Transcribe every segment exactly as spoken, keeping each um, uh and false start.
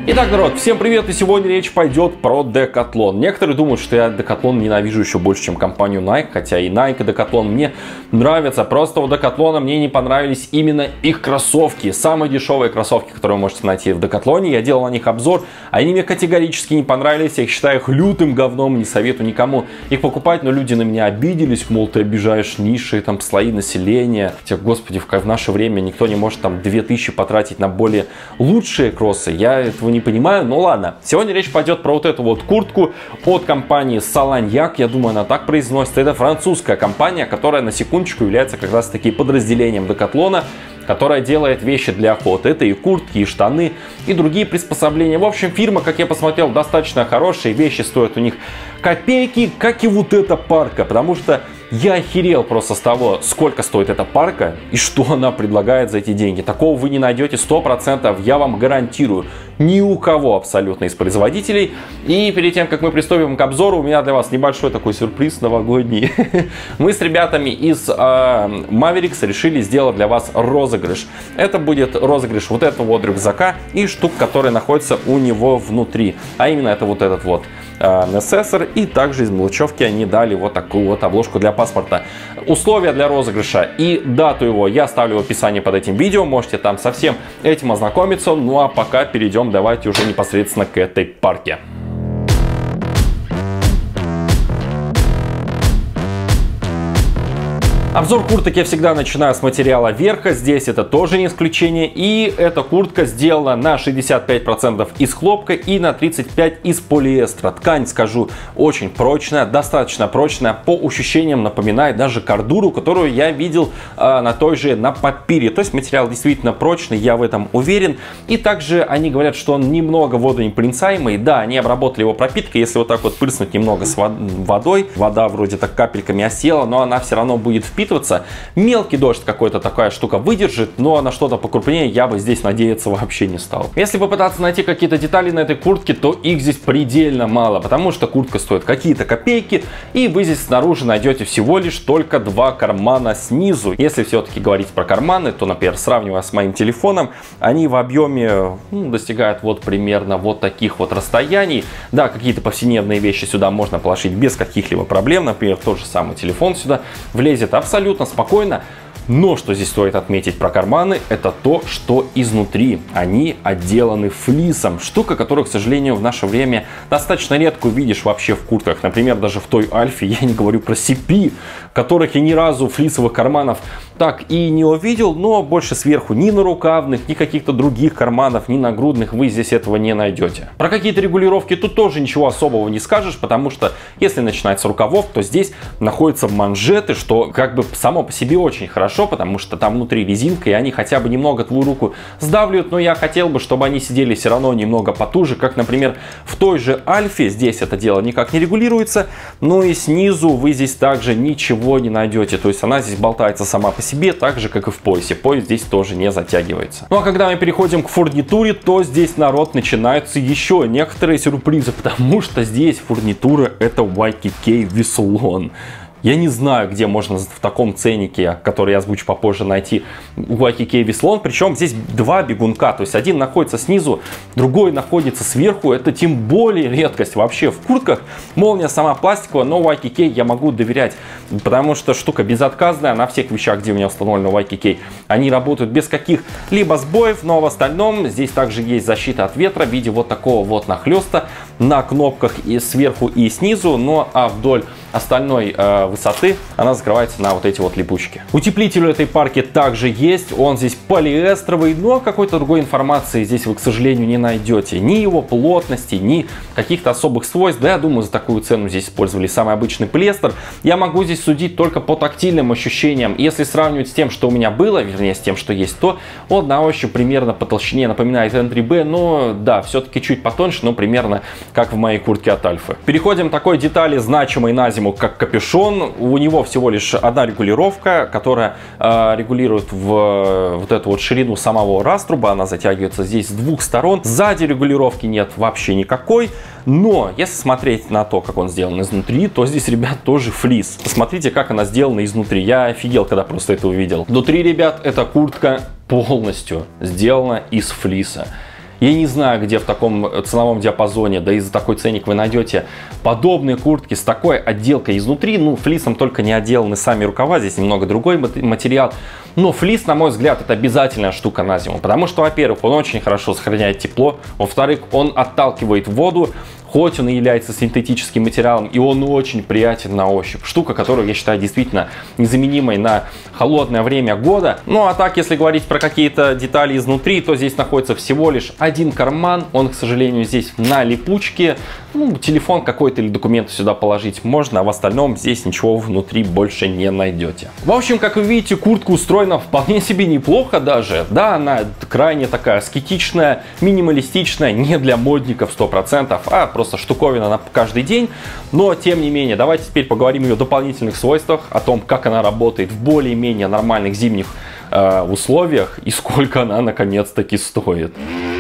Итак, народ, всем привет, и сегодня речь пойдет про Decathlon. Некоторые думают, что я Decathlon ненавижу еще больше, чем компанию Nike, хотя и Nike, и Decathlon мне нравятся. Просто у Decathlon мне не понравились именно их кроссовки. Самые дешевые кроссовки, которые вы можете найти в Decathlon. Я делал на них обзор, они мне категорически не понравились. Я их считаю их лютым говном, не советую никому их покупать, но люди на меня обиделись, мол, ты обижаешь ниши, там, слои населения. Хотя, господи, в наше время никто не может там две тысячи потратить на более лучшие кроссы. Я этого не Не понимаю, но ладно. Сегодня речь пойдет про вот эту вот куртку от компании Salagnac. Я думаю, она так произносится. Это французская компания, которая на секундочку является как раз таки подразделением Decathlon, которая делает вещи для охоты. Это и куртки, и штаны, и другие приспособления. В общем, фирма, как я посмотрел, достаточно хорошие. Вещи стоят у них копейки, как и вот эта парка. Потому что я охерел просто с того, сколько стоит эта парка и что она предлагает за эти деньги. Такого вы не найдете сто процентов, я вам гарантирую. Ни у кого абсолютно из производителей. И перед тем, как мы приступим к обзору, у меня для вас небольшой такой сюрприз новогодний. Мы с ребятами из э, Mavericks решили сделать для вас розыгрыш. Это будет розыгрыш вот этого вот рюкзака и штук, которые находятся у него внутри. А именно это вот этот вот Necessor, и также из мелочевки они дали вот такую вот обложку для паспорта. Условия для розыгрыша и дату его я оставлю в описании под этим видео, можете там со всем этим ознакомиться. Ну а пока перейдем давайте уже непосредственно к этой парке. Обзор курток я всегда начинаю с материала верха, здесь это тоже не исключение. И эта куртка сделана на шестьдесят пять процентов из хлопка и на тридцать пять процентов из полиэстера. Ткань, скажу, очень прочная, достаточно прочная, по ощущениям напоминает даже кордуру, которую я видел э, на той же на Papyri. То есть материал действительно прочный, я в этом уверен. И также они говорят, что он немного водонепроницаемый. Да, они обработали его пропиткой, если вот так вот пырснуть немного с водой, вода вроде так капельками осела, но она все равно будет впитываться. Мелкий дождь какой-то такая штука выдержит, но на что-то покрупнее я бы здесь надеяться вообще не стал. Если попытаться найти какие-то детали на этой куртке, то их здесь предельно мало, потому что куртка стоит какие-то копейки, и вы здесь снаружи найдете всего лишь только два кармана снизу. Если все-таки говорить про карманы, то, например, сравнивая с моим телефоном, они в объеме ну, достигают вот примерно вот таких вот расстояний. Да, какие-то повседневные вещи сюда можно положить без каких-либо проблем, например, тот же самый телефон сюда влезет абсолютно абсолютно спокойно. Но что здесь стоит отметить про карманы, это то, что изнутри они отделаны флисом. Штука, которую, к сожалению, в наше время достаточно редко увидишь вообще в куртках. Например, даже в той Альфе, я не говорю про си пи, которых я ни разу флисовых карманов так и не увидел. Но больше сверху ни на рукавных, ни каких-то других карманов, ни на грудных вы здесь этого не найдете. Про какие-то регулировки тут тоже ничего особого не скажешь, потому что если начинать с рукавов, то здесь находятся манжеты, что как бы само по себе очень хорошо, потому что там внутри резинка, и они хотя бы немного твою руку сдавливают, но я хотел бы, чтобы они сидели все равно немного потуже, как, например, в той же Альфе. Здесь это дело никак не регулируется, но и снизу вы здесь также ничего не найдете, то есть она здесь болтается сама по себе, так же, как и в поясе. Пояс здесь тоже не затягивается. Ну а когда мы переходим к фурнитуре, то здесь, народ, начинаются еще некоторые сюрпризы, потому что здесь фурнитура это уай кей кей Wheathlon. Я не знаю, где можно в таком ценнике, который я озвучу попозже, найти уай кей кей Wheathlon. Причем здесь два бегунка. То есть один находится снизу, другой находится сверху. Это тем более редкость вообще в куртках. Молния сама пластиковая, но уай кей кей я могу доверять, потому что штука безотказная. На всех вещах, где у меня установлено уай кей кей, они работают без каких-либо сбоев. Но в остальном здесь также есть защита от ветра в виде вот такого вот нахлеста на кнопках и сверху и снизу. Ну а вдоль остальной э, высоты она закрывается на вот эти вот липучки. Утеплитель у этой парки также есть, он здесь полиэстровый, но какой-то другой информации здесь вы, к сожалению, не найдете. Ни его плотности, ни каких-то особых свойств. Да, я думаю, за такую цену здесь использовали самый обычный полиэстер. Я могу здесь судить только по тактильным ощущениям. Если сравнивать с тем, что у меня было, вернее, с тем, что есть, то он на ощупь примерно по толщине напоминает эн три бэ, но да, все-таки чуть потоньше, но примерно как в моей куртке от Альфы. Переходим к такой детали, значимой на зиму, как капюшон. У него всего лишь одна регулировка, которая э, регулирует в э, вот эту вот ширину самого раструба. Она затягивается здесь с двух сторон. Сзади регулировки нет вообще никакой. Но если смотреть на то, как он сделан изнутри, то здесь, ребят, тоже флис. Посмотрите, как она сделана изнутри. Я офигел, когда просто это увидел. Внутри, ребят, эта куртка полностью сделана из флиса. Я не знаю, где в таком ценовом диапазоне, да и за такой ценник вы найдете подобные куртки с такой отделкой изнутри. Ну, флисом только не отделаны сами рукава, здесь немного другой материал. Но флис, на мой взгляд, это обязательная штука на зиму, потому что, во-первых, он очень хорошо сохраняет тепло, во-вторых, он отталкивает воду, хоть он и является синтетическим материалом, и он очень приятен на ощупь. Штука, которую я считаю действительно незаменимой на холодное время года. Ну а так, если говорить про какие-то детали изнутри, то здесь находится всего лишь один карман. Он, к сожалению, здесь на липучке. Ну, телефон какой-то или документы сюда положить можно, а в остальном здесь ничего внутри больше не найдете. В общем, как вы видите, куртка устроена вполне себе неплохо даже. Да, она крайне такая аскетичная, минималистичная, не для модников сто процентов, а просто штуковина на каждый день. Но, тем не менее, давайте теперь поговорим о ее дополнительных свойствах, о том, как она работает в более-менее нормальных зимних э, условиях и сколько она наконец-таки стоит.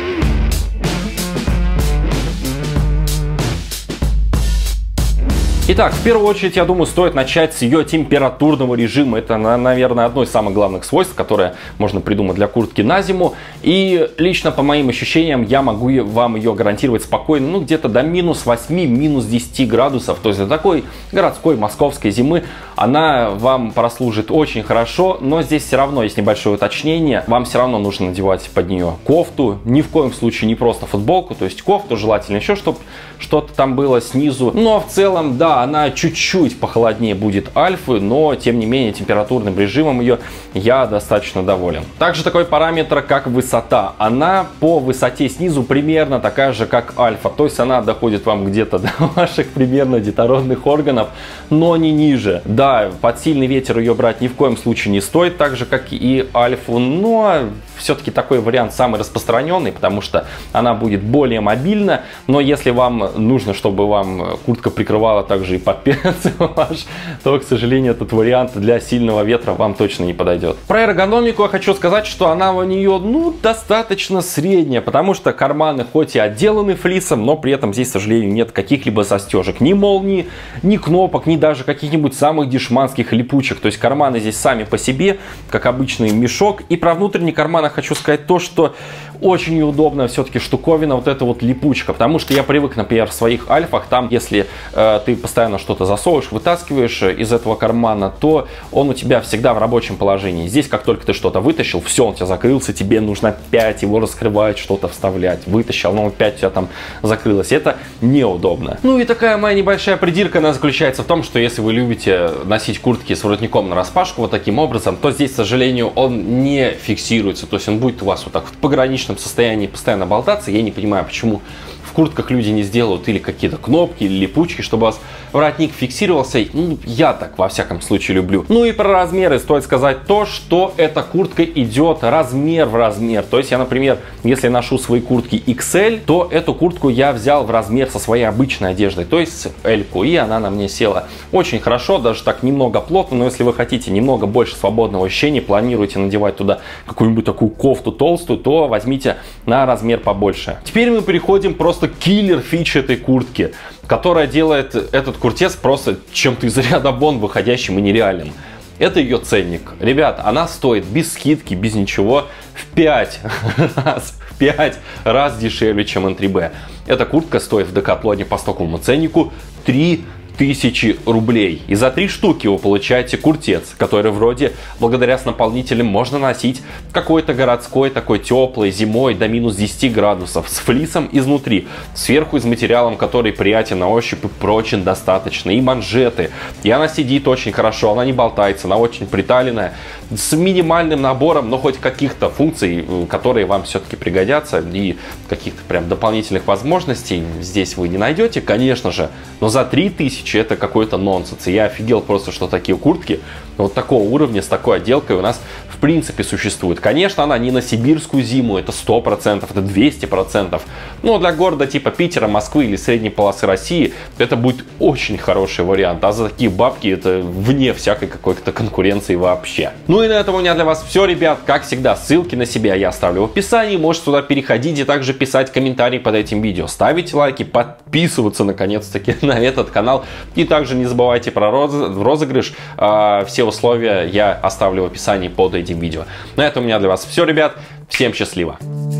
Итак, в первую очередь, я думаю, стоит начать с ее температурного режима. Это, наверное, одно из самых главных свойств, которое можно придумать для куртки на зиму. И лично по моим ощущениям, я могу вам ее гарантировать спокойно, ну, где-то до минус восьми, минус десяти градусов. То есть для такой городской московской зимы она вам прослужит очень хорошо. Но здесь все равно есть небольшое уточнение. Вам все равно нужно надевать под нее кофту. Ни в коем случае не просто футболку, то есть кофту, желательно еще, чтобы что-то там было снизу. Но в целом, да, она чуть-чуть похолоднее будет Альфы, но тем не менее температурным режимом ее я достаточно доволен. Также такой параметр, как высота. Она по высоте снизу примерно такая же, как Альфа. То есть она доходит вам где-то до ваших примерно детородных органов, но не ниже. Да, под сильный ветер ее брать ни в коем случае не стоит, так же как и Альфу, но все-таки такой вариант самый распространенный, потому что она будет более мобильна. Но если вам нужно, чтобы вам куртка прикрывала также и подперец ваш, то, к сожалению, этот вариант для сильного ветра вам точно не подойдет. Про эргономику я хочу сказать, что она у нее, ну, достаточно средняя, потому что карманы хоть и отделаны флисом, но при этом здесь, к сожалению, нет каких-либо застежек, ни молний, ни кнопок, ни даже каких-нибудь самых дешманских липучек. То есть карманы здесь сами по себе, как обычный мешок. И про внутренний карман я хочу сказать то, что очень неудобная все-таки штуковина вот эта вот липучка, потому что я привык, например, в своих альфах, там, если э, ты постоянно что-то засовываешь, вытаскиваешь из этого кармана, то он у тебя всегда в рабочем положении. Здесь, как только ты что-то вытащил, все, он у тебя закрылся, тебе нужно опять его раскрывать, что-то вставлять. Вытащил, но опять у тебя там закрылось. Это неудобно. Ну и такая моя небольшая придирка, она заключается в том, что если вы любите носить куртки с воротником нараспашку вот таким образом, то здесь, к сожалению, он не фиксируется. То есть он будет у вас вот так в пограничном состоянии постоянно болтаться. Я не понимаю, почему в куртках люди не сделают или какие-то кнопки, или липучки, чтобы у вас воротник фиксировался. Ну, я так, во всяком случае, люблю. Ну и про размеры стоит сказать то, что эта куртка идет размер в размер. То есть я, например, если ношу свои куртки икс эль, то эту куртку я взял в размер со своей обычной одеждой, то есть эльку, и она на мне села очень хорошо, даже так немного плотно. Но если вы хотите немного больше свободного ощущения, планируете надевать туда какую-нибудь такую кофту толстую, то возьмите на размер побольше. Теперь мы переходим просто киллер фичи этой куртки, которая делает этот куртец просто чем-то из ряда вон выходящим и нереальным. Это ее ценник. Ребят, она стоит без скидки, без ничего, в пять раз, в пять раз дешевле, чем эн три бэ. Эта куртка стоит в Декатлоне по стоковому ценнику три тысячи рублей. И за три штуки вы получаете куртец, который вроде благодаря с наполнителям можно носить какой-то городской, такой теплый, зимой до минус десяти градусов, с флисом изнутри, сверху из материалом, который приятен на ощупь и прочен достаточно, и манжеты. И она сидит очень хорошо, она не болтается, она очень приталенная, с минимальным набором, но хоть каких-то функций, которые вам все-таки пригодятся, и каких-то прям дополнительных возможностей здесь вы не найдете, конечно же, но за три тысячи это какой-то нонсенс. И я офигел просто, что такие куртки вот такого уровня, с такой отделкой у нас в принципе существуют. Конечно, она не на сибирскую зиму, это сто процентов, это двести процентов. Но для города типа Питера, Москвы или средней полосы России это будет очень хороший вариант. А за такие бабки это вне всякой какой-то конкуренции вообще. Ну и на этом у меня для вас все, ребят. Как всегда, ссылки на себя я оставлю в описании. Можете туда переходить и также писать комментарии под этим видео. Ставить лайки, подписываться наконец-таки на этот канал. И также не забывайте про розыгрыш. Все условия я оставлю в описании под этим видео. На этом у меня для вас все, ребят. Всем счастливо!